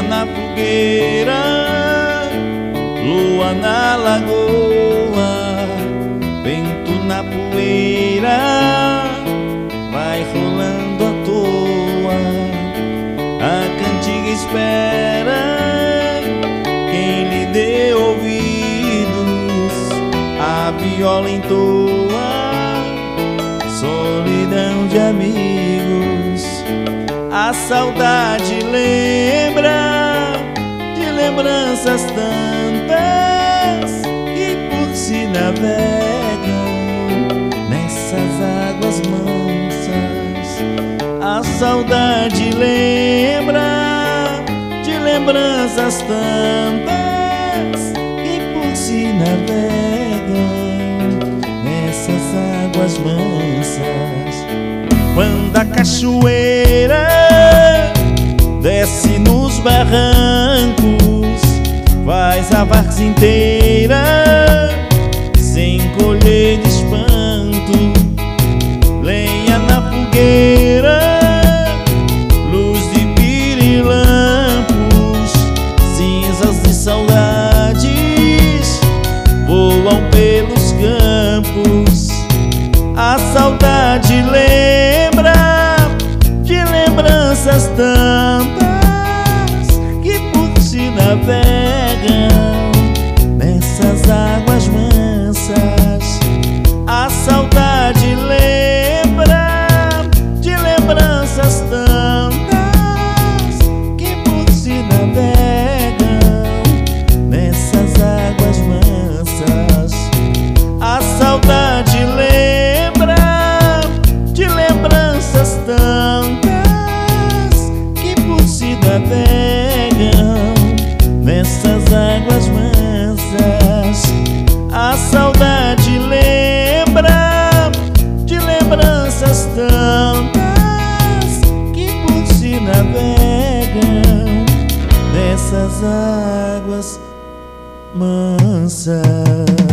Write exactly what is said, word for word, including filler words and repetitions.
na fogueira, lua na lagoa, vento na poeira, vai rolando à toa. A cantiga espera quem lhe dê ouvidos, a viola entoa solidão de amigos. A saudade lembra de lembranças tantas que por si navegam nessas águas mansas. A saudade lembra de lembranças tantas que por si navegam nessas águas mansas. Quando a cachoeira desce nos barrancos, faz a várzea inteira sem colher de espanto. Lenha na fogueira, luz de pirilampos, cinzas de saudades voam pelos campos. A saudade lembra de lembranças tantas que por si navegam nessas águas mansas. A saudade lembra de lembranças tantas que por si navegam nessas águas mansas. A saudade lembra de lembranças tantas que por si navegam nessas águas mansas. A saudade lembra de lembranças tantas que por si navegam nessas águas mansas.